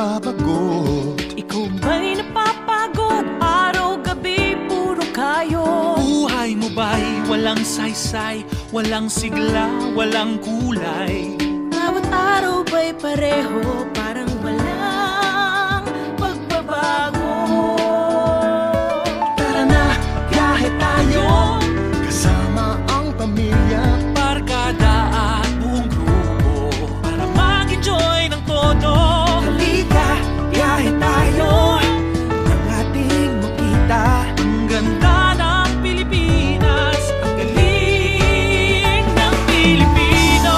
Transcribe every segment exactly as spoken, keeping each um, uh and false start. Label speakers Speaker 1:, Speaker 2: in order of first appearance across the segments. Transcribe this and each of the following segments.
Speaker 1: nababagot.
Speaker 2: Ikaw ba'y napapagod? Araw-gabi puro kayo.
Speaker 3: Buhay mo ba'y walang saysay, walang sigla, walang kulay?
Speaker 2: Bawat araw ba'y pareho, parang walang pagbabago?
Speaker 1: Tara na, biyahe tayo, kasama ang pamilya,
Speaker 3: barkada at buong grupo, para mag-enjoy ng todo.
Speaker 1: halika, biyahe tayo, nang ating makita
Speaker 3: Ang ganda ng Pilipinas, ang galing ng Pilipino.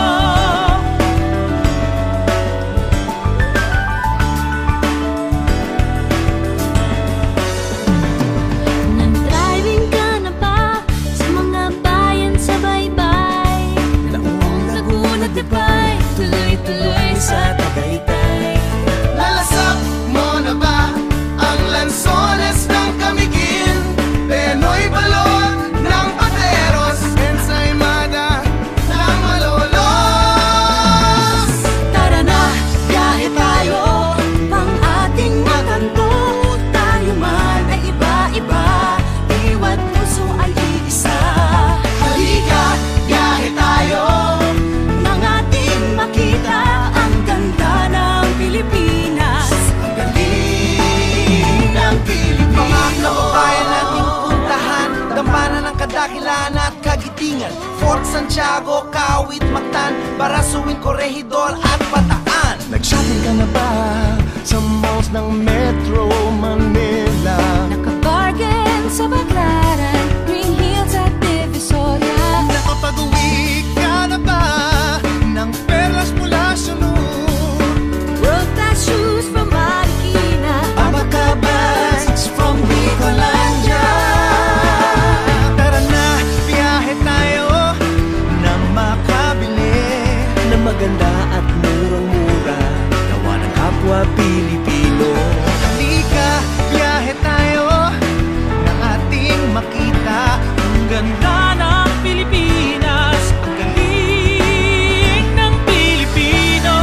Speaker 2: Nag-driving ka na ba sa mga bayan sa baybay? Laong Laguna, Tibay, tuloy-tuloy sa Tagaytay.
Speaker 1: Nalasap mo na ba ang lansones ng Camiguin? Penoy balon ng Pateros, ensaymada ng Malolos.
Speaker 2: Tara na, biyahe tayo, pang ating makanto. Tayo man ay iba-iba, iwa't puso ay iisa.
Speaker 1: Halika, biyahe tayo,
Speaker 2: Nang ating makita ang ganda ng Pilipinas.
Speaker 1: ang galing ng Pilipinas. Mga kababayan nating puntahan, gampanan ng kadakilaan at kagitingan. Fort Santiago, Kawit, Mactan, Barasuin, Corregidor at Bataan. Nag-shopping ka na ba sa malls ng Metro Manila?
Speaker 2: Nakabargain sa Baclaran, Green Hills at Divisoria.
Speaker 1: Nakapag-uwi ka na ba ng perlas mula sa
Speaker 2: World class shoes from Marikina.
Speaker 1: Abacabas from Bicolandia? Tara na, biyahe tayo nang makabili na maganda at murang-mura, gawa ng kapwa Pilipino. Halika, biyahe tayo nang ating makita
Speaker 3: Ang ganda ng Pilipinas, ang galing ng Pilipino.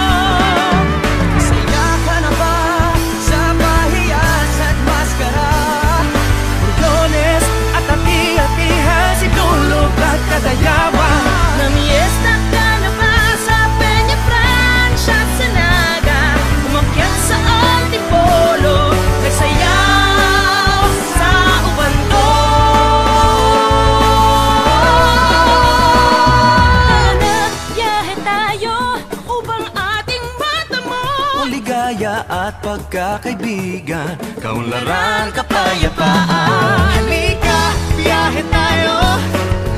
Speaker 1: Saya ka na ba sa bahiyas at maskara? Burgones at hati-hatihan, sinulog at kadayawan.
Speaker 2: Namiesta ka na ba sa Peña Francia at Sanaga? Umakyat sa Antipolo, nagsayaw sa Ubando. Tara na, biyahe tayo, upang ating matamo
Speaker 1: Ligaya at pagkakaibigan, kaunlaran, kapayapaan. Halika, biyahe tayo